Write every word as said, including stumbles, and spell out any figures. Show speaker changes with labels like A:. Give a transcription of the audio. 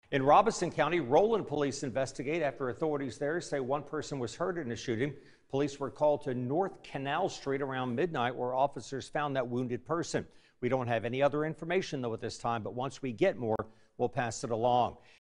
A: In Robeson County, Rowland police investigate after authorities there say one person was hurt in a shooting. Police were called to North Canal Street around midnight where officers found that wounded person. We don't have any other information though at this time, but once we get more, we'll pass it along.